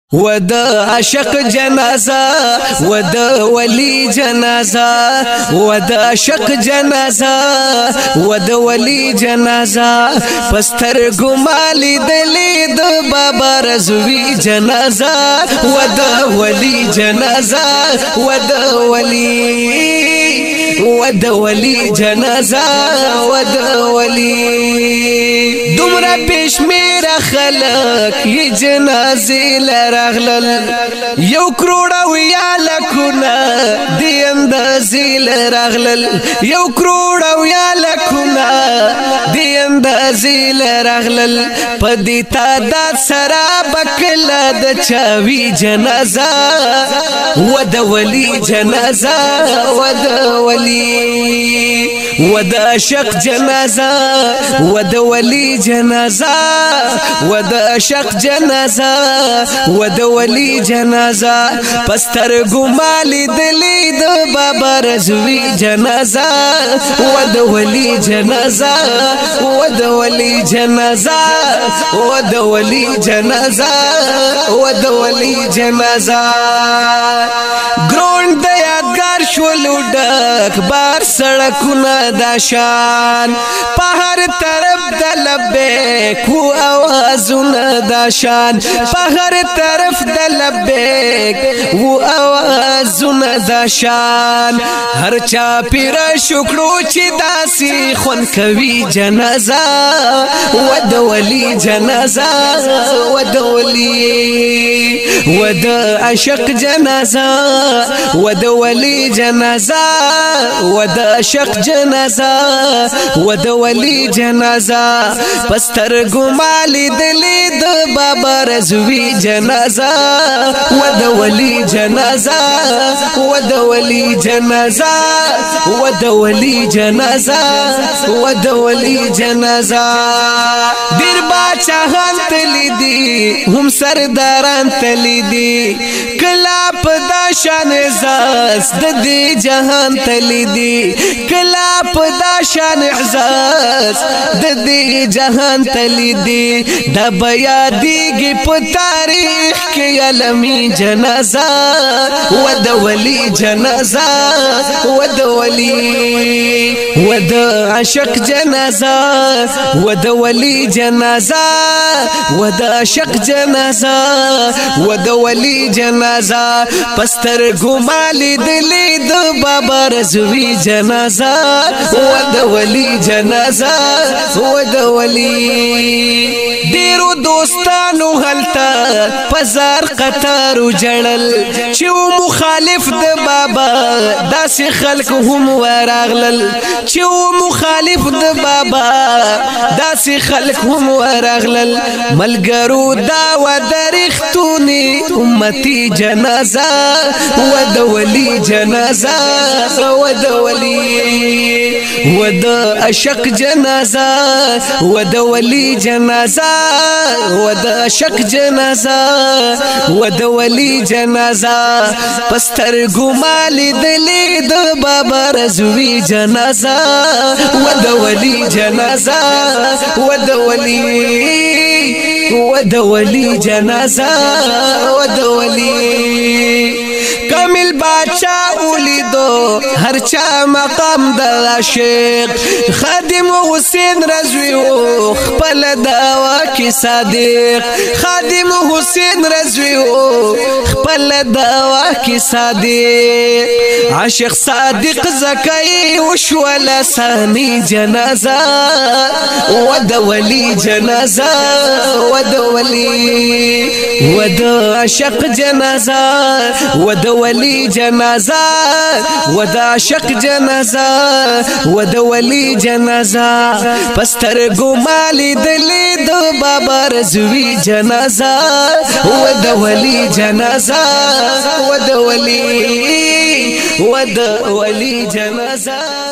ود عاشق جنازه ود ولی جنازه ود عاشق جنازه ود ولی جنازه پستر ګمالي دلی د بابا رضوی جنازه ود ولی جنازه ود ولی جنازه ود ولی دومره پښمیر خلق ی جنازه لرغلل یو کروڑ ویا لکونه دی اندازې لرغلل یو کروڑ ویا لکونه دی اندازې لرغلل پدې تعداد سره بکله د چاوي جنازه ود ولی جنازه ود ولی ود عاشق جنازه ود ولی جنازه ود عاشق جنازه ود ولی جنازه پستر ګمالي دلی د بابا رضوی جنازه ود ولی جنازه ود ولی جنازه ود ولی جنازه ود ولی جنازه ګروند د یادګار شولو ډک بار سړکونه د شان په هر طرف د لبیک و اوازونه د شان په هر طرف د لبیک و اوازونه د شان هر چا پیر شکرو چې داسي خون کوي جنازه ود ولی جنازه ود ولی ود عاشق جنازه ود ولی جنازه ود عاشق جنازه ود ولی جنازه پستر ګمالي دلی د بابا رضوی جنازه ود ولی جنازه ود ولی جنازه ود ولی جنازه ود ولی جنازه دیر باچاهان تلی دی هم سرداران تلی دی کلا پدا شان اعزاز د دې جهان تلی دی کلا پدا شان اعزاز د دې جهان تلی دی د بیا دیږي په تاریخ کې علمي جنازه ود ولی جنازه ود ولی ود عاشق جنازه ود ولی جنازه ود عاشق جنازه ود ولی جنازه پستر ګمالي دلی د بابا رضوی جنازه ود ولی جنازه ود ولی ډیرو دوستانو هلته پزار قطار جړل چې مخالف د بابا داسې خلق هم ورغلل چې مخالف د بابا داسې خلق هم ورغلل ملګرو دا و درختونی امتی جنازه ود ولی جنازه ود ولی ود عاشق جنازه ود ولی جنازه ود عاشق جنازه ود ولی جنازه پستر ګمالي دلی د بابا رضوی جنازه ود ولی جنازه ود ولی جنازه ود ولی کامل باچا اولیدو هر چا مقام د عاشق خادم حسین رضوی او خپل دعوا کې صادق خادم حسین رضوی او خپل دعوا کې صادق عاشق صادق زکای وشول ثانی جنازه ود ولی جنازه ود ولی ود عاشق جنازه ود ولی جنازه ود عاشق جنازه ود ولی جنازه پستر ګمالي دلی د بابا رضوی جنازه ود ولی جنازه ود ولی جنازه